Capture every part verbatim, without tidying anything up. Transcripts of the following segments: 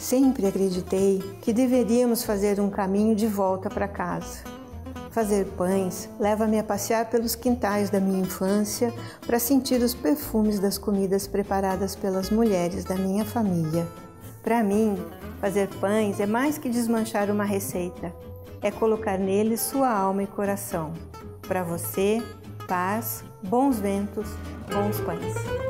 Sempre acreditei que deveríamos fazer um caminho de volta para casa. Fazer pães leva-me a passear pelos quintais da minha infância para sentir os perfumes das comidas preparadas pelas mulheres da minha família. Para mim, fazer pães é mais que desmanchar uma receita, é colocar neles sua alma e coração. Para você, paz, bons ventos, bons pães.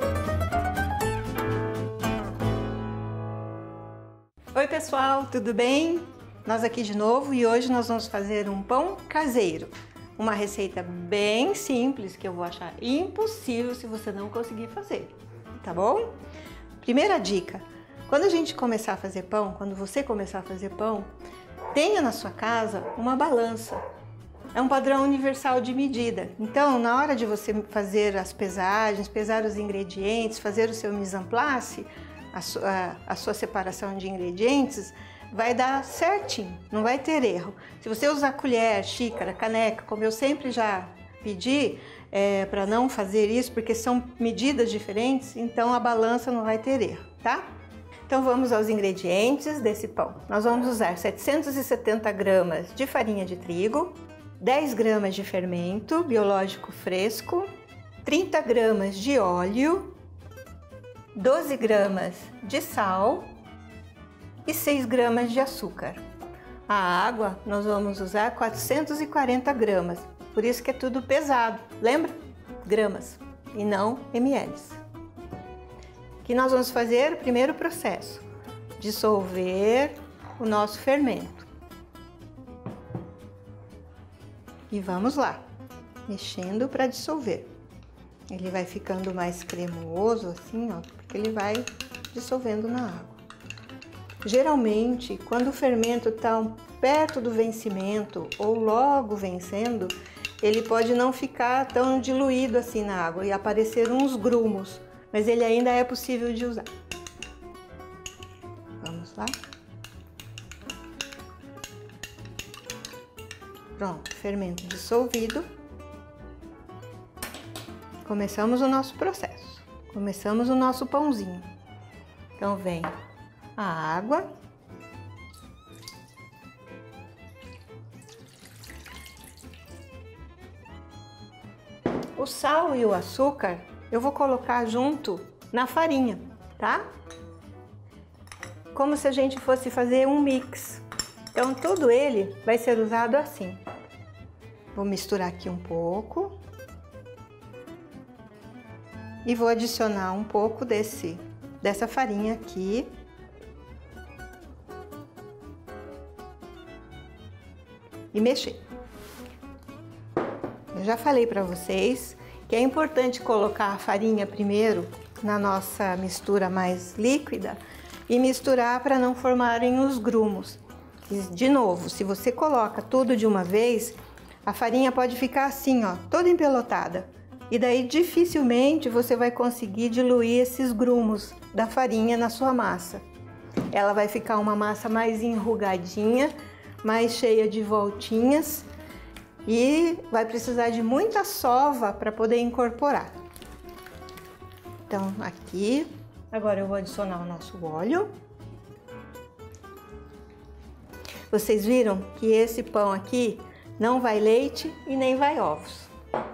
Oi pessoal, tudo bem? Nós aqui de novo e hoje nós vamos fazer um pão caseiro. Uma receita bem simples que eu vou achar impossível se você não conseguir fazer, tá bom? Primeira dica, quando a gente começar a fazer pão, quando você começar a fazer pão, tenha na sua casa uma balança. É um padrão universal de medida. Então, na hora de você fazer as pesagens, pesar os ingredientes, fazer o seu mise en place, a sua, a sua separação de ingredientes, vai dar certinho, não vai ter erro. Se você usar colher, xícara, caneca, como eu sempre já pedi, é, para não fazer isso, porque são medidas diferentes, então a balança não vai ter erro, tá? Então vamos aos ingredientes desse pão. Nós vamos usar setecentos e setenta gramas de farinha de trigo, dez gramas de fermento biológico fresco, trinta gramas de óleo, doze gramas de sal e seis gramas de açúcar. A água nós vamos usar quatrocentos e quarenta gramas, por isso que é tudo pesado, lembra? Gramas e não ml. Que nós vamos fazer o primeiro processo, dissolver o nosso fermento. E vamos lá, mexendo para dissolver. Ele vai ficando mais cremoso assim, ó, porque ele vai dissolvendo na água. Geralmente, quando o fermento está perto do vencimento ou logo vencendo, ele pode não ficar tão diluído assim na água e aparecer uns grumos, mas ele ainda é possível de usar. Vamos lá. Pronto, fermento dissolvido. Começamos o nosso processo. Começamos o nosso pãozinho. Então vem a água. O sal e o açúcar eu vou colocar junto na farinha, tá? Como se a gente fosse fazer um mix. Então tudo ele vai ser usado assim. Vou misturar aqui um pouco. E vou adicionar um pouco desse, dessa farinha aqui. E mexer. Eu já falei para vocês que é importante colocar a farinha primeiro na nossa mistura mais líquida e misturar para não formarem os grumos. E, de novo, se você coloca tudo de uma vez, a farinha pode ficar assim, ó, toda empelotada. E daí dificilmente você vai conseguir diluir esses grumos da farinha na sua massa. Ela vai ficar uma massa mais enrugadinha, mais cheia de voltinhas e vai precisar de muita sova para poder incorporar. Então aqui, agora eu vou adicionar o nosso óleo. Vocês viram que esse pão aqui não vai leite e nem vai ovos.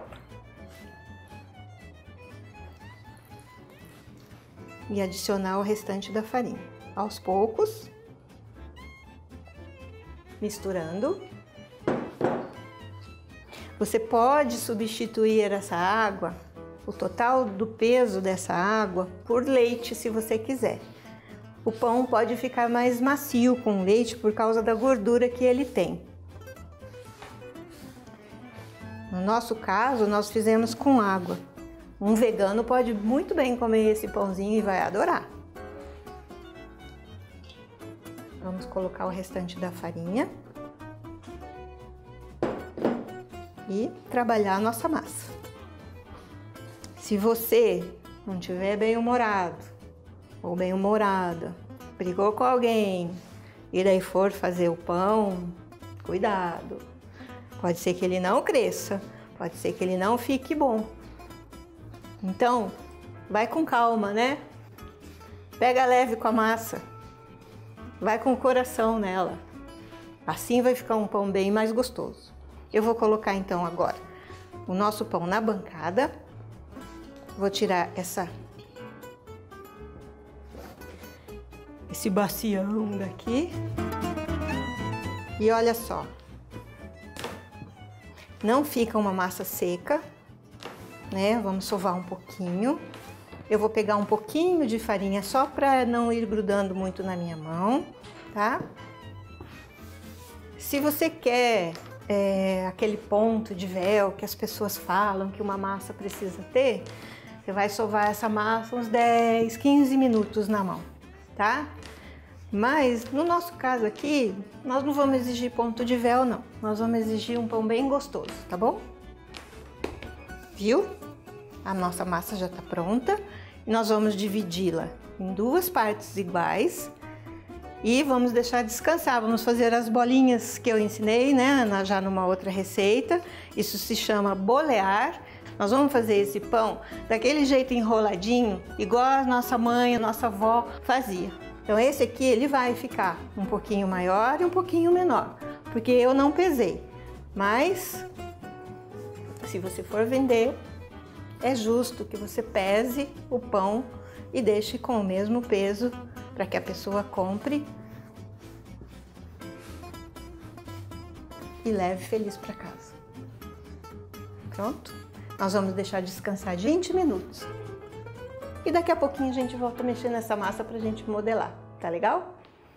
E adicionar o restante da farinha. Aos poucos, misturando. Você pode substituir essa água, o total do peso dessa água, por leite, se você quiser. O pão pode ficar mais macio com leite por causa da gordura que ele tem. No nosso caso, nós fizemos com água. Um vegano pode muito bem comer esse pãozinho e vai adorar. Vamos colocar o restante da farinha e trabalhar a nossa massa. Se você não estiver bem-humorado ou bem-humorada, brigou com alguém e daí for fazer o pão, cuidado. Pode ser que ele não cresça, pode ser que ele não fique bom. Então, vai com calma, né? Pega leve com a massa. vai com o coração nela. Assim vai ficar um pão bem mais gostoso. Eu vou colocar então agora o nosso pão na bancada. Vou tirar essa esse bacião daqui. E olha só, não fica uma massa seca, né? Vamos sovar um pouquinho. Eu vou pegar um pouquinho de farinha só para não ir grudando muito na minha mão, tá? Se você quer é, aquele ponto de véu que as pessoas falam que uma massa precisa ter, você vai sovar essa massa uns dez, quinze minutos na mão, tá? Mas no nosso caso aqui, nós não vamos exigir ponto de véu, não. Nós vamos exigir um pão bem gostoso, tá bom? Viu? A nossa massa já tá pronta. E nós vamos dividi-la em duas partes iguais e vamos deixar descansar. Vamos fazer as bolinhas que eu ensinei, né? Já numa outra receita. Isso se chama bolear. Nós vamos fazer esse pão daquele jeito enroladinho, igual a nossa mãe, a nossa avó fazia. Então esse aqui ele vai ficar um pouquinho maior e um pouquinho menor, porque eu não pesei. Mas se você for vender, é justo que você pese o pão e deixe com o mesmo peso para que a pessoa compre e leve feliz para casa. Pronto? Nós vamos deixar descansar de vinte minutos. E daqui a pouquinho a gente volta a mexer nessa massa pra gente modelar, tá legal?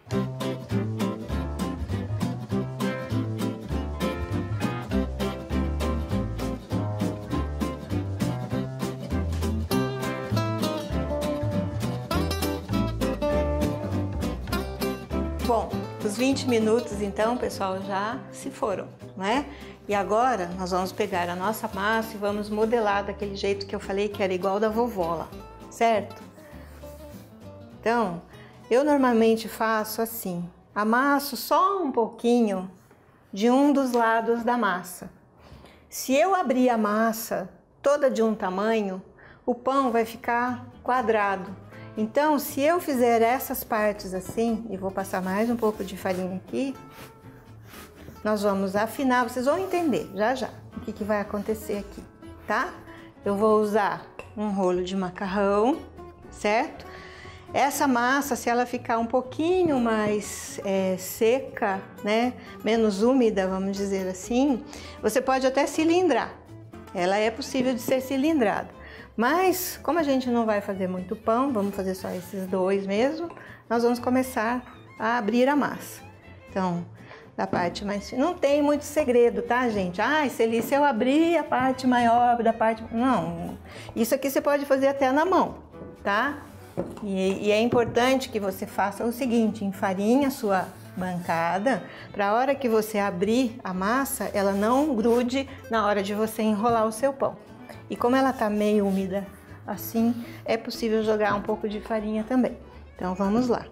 Bom, os vinte minutos então, pessoal, já se foram, né? E agora nós vamos pegar a nossa massa e vamos modelar daquele jeito que eu falei que era igual da vovó lá, certo? Então, eu normalmente faço assim, amasso só um pouquinho de um dos lados da massa. Se eu abrir a massa toda de um tamanho, o pão vai ficar quadrado. Então, se eu fizer essas partes assim, e vou passar mais um pouco de farinha aqui, nós vamos afinar, vocês vão entender já já o que, que vai acontecer aqui, tá? Eu vou usar um rolo de macarrão, certo? Essa massa, se ela ficar um pouquinho mais é, seca, né, menos úmida, vamos dizer assim, você pode até cilindrar. Ela é possível de ser cilindrada. Mas, como a gente não vai fazer muito pão, vamos fazer só esses dois mesmo, nós vamos começar a abrir a massa. Então, da parte mais fina, não tem muito segredo, tá, gente? Ah, se, se eu abrir a parte maior da parte... Não, isso aqui você pode fazer até na mão, tá? E, e é importante que você faça o seguinte, enfarinhe a sua bancada, para a hora que você abrir a massa, ela não grude na hora de você enrolar o seu pão. E como ela tá meio úmida assim, é possível jogar um pouco de farinha também. Então vamos lá.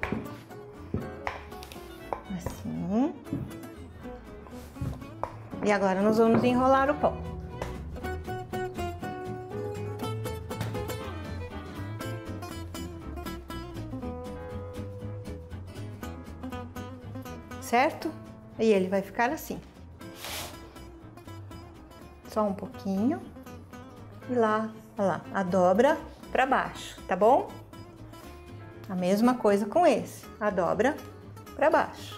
Assim. E agora nós vamos enrolar o pão. Certo? E ele vai ficar assim. Só um pouquinho. E lá, olha lá, a dobra para baixo, tá bom? A mesma coisa com esse, a dobra para baixo.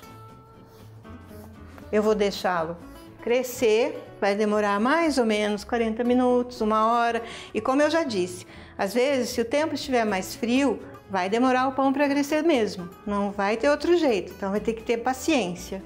Eu vou deixá-lo crescer, vai demorar mais ou menos quarenta minutos, uma hora. E como eu já disse, às vezes, se o tempo estiver mais frio, vai demorar o pão para crescer mesmo. Não vai ter outro jeito, então vai ter que ter paciência.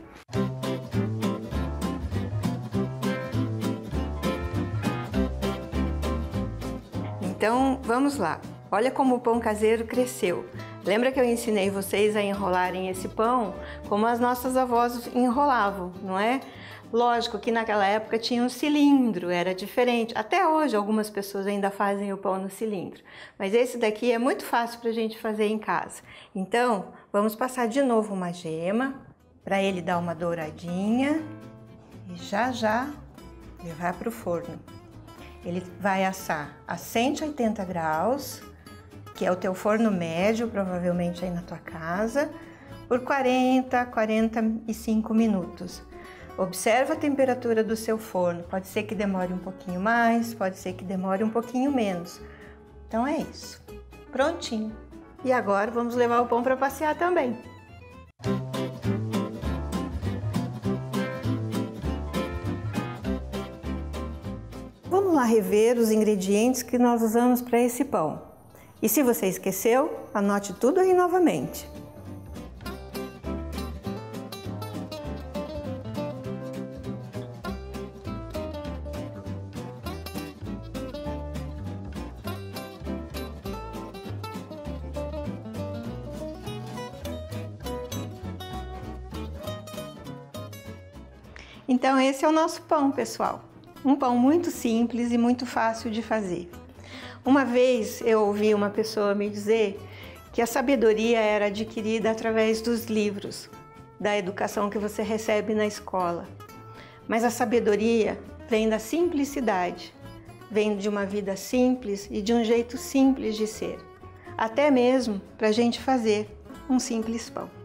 Então, vamos lá. Olha como o pão caseiro cresceu. Lembra que eu ensinei vocês a enrolarem esse pão como as nossas avós enrolavam, não é? Lógico que naquela época tinha um cilindro, era diferente. Até hoje algumas pessoas ainda fazem o pão no cilindro. Mas esse daqui é muito fácil para a gente fazer em casa. Então, vamos passar de novo uma gema para ele dar uma douradinha e já já levar para o forno. Ele vai assar a cento e oitenta graus, que é o teu forno médio, provavelmente aí na tua casa, por quarenta a quarenta e cinco minutos. Observa a temperatura do seu forno, pode ser que demore um pouquinho mais, pode ser que demore um pouquinho menos. Então é isso, prontinho. E agora vamos levar o pão para passear também. Vamos lá rever os ingredientes que nós usamos para esse pão. E se você esqueceu, anote tudo aí novamente. Então esse é o nosso pão, pessoal. Um pão muito simples e muito fácil de fazer. Uma vez eu ouvi uma pessoa me dizer que a sabedoria era adquirida através dos livros, da educação que você recebe na escola. Mas a sabedoria vem da simplicidade, vem de uma vida simples e de um jeito simples de ser, até mesmo para a gente fazer um simples pão.